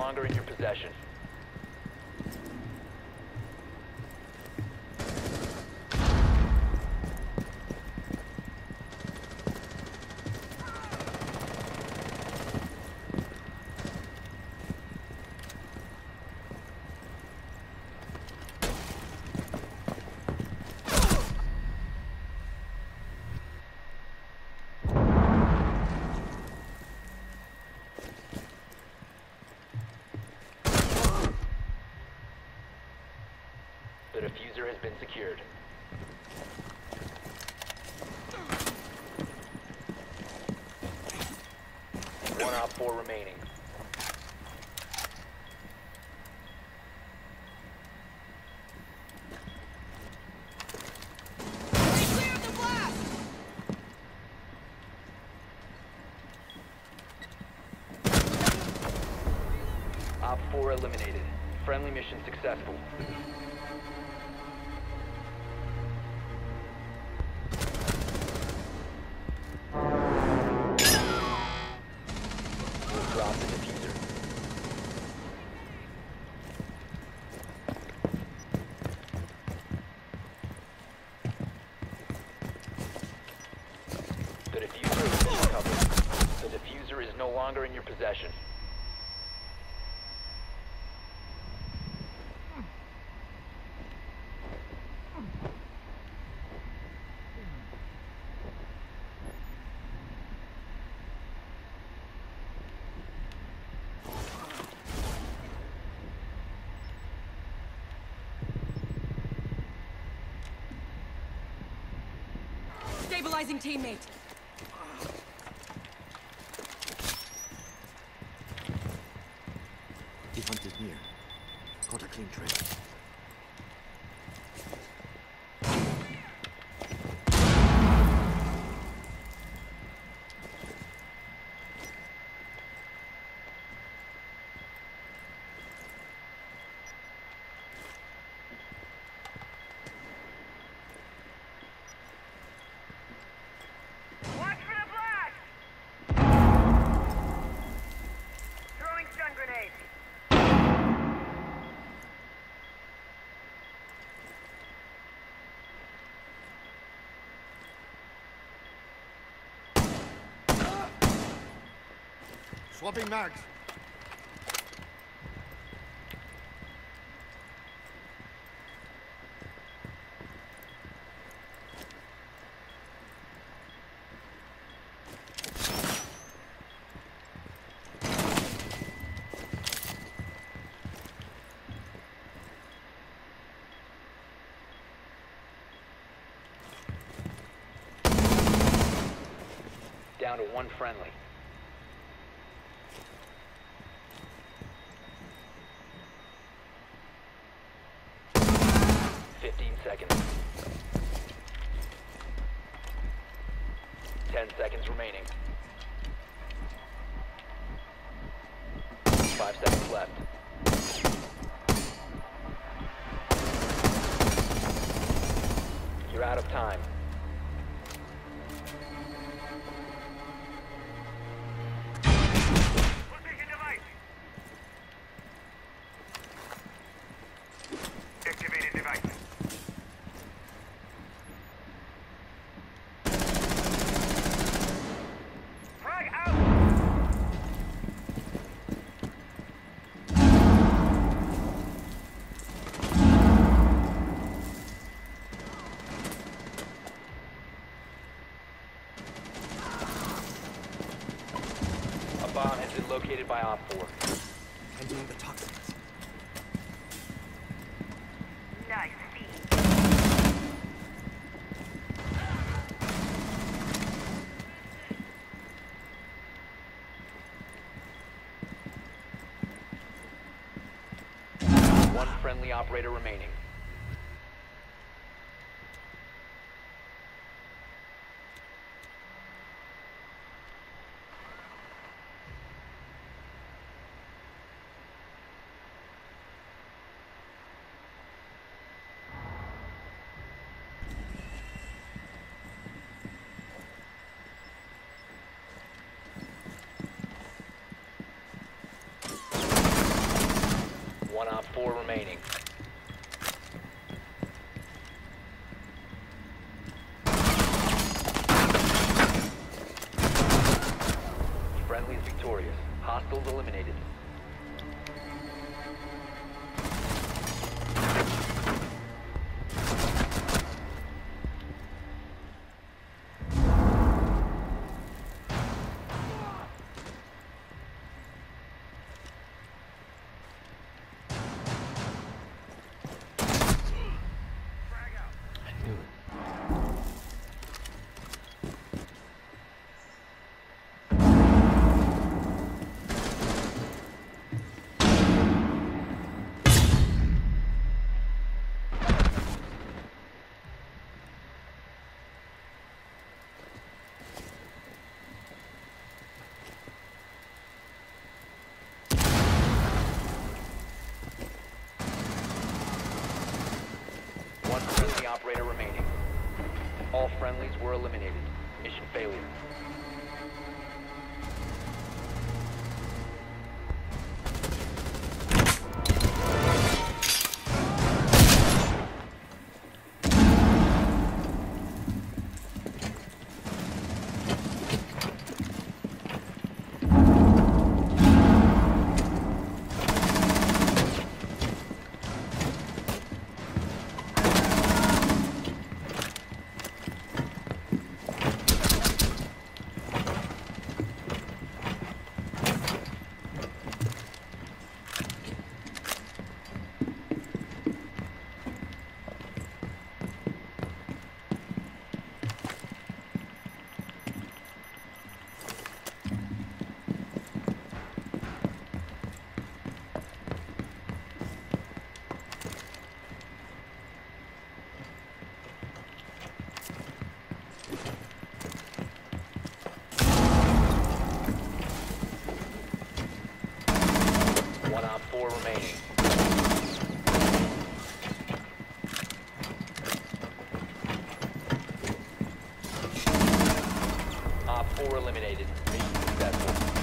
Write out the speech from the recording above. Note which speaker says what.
Speaker 1: longer in your possession. The diffuser has been secured. One Op 4 remaining.
Speaker 2: Clear the blast!
Speaker 1: Op 4 eliminated. Friendly mission successful. Drop the diffuser. The diffuser has been recovered. The diffuser is no longer in your possession.
Speaker 2: Stabilizing teammate.
Speaker 3: The hunt is near. Got a clean trail.
Speaker 4: Watch for the blast! Throwing stun grenade.
Speaker 3: Swapping mags.
Speaker 1: Down to one friendly. Seconds. 10 seconds remaining. 5 seconds left. You're out of time.
Speaker 4: Position device. Activated device. Frag out!
Speaker 1: A bomb has been located by Op 4.
Speaker 3: Handling the toxins.
Speaker 4: Nice feed.
Speaker 1: One friendly operator remaining. Hostiles eliminated.
Speaker 4: Frag out.
Speaker 5: I knew it.
Speaker 1: One friendly operator remaining. All friendlies were eliminated. Mission failure. One op 4 remaining. Op 4 eliminated. Mission successful.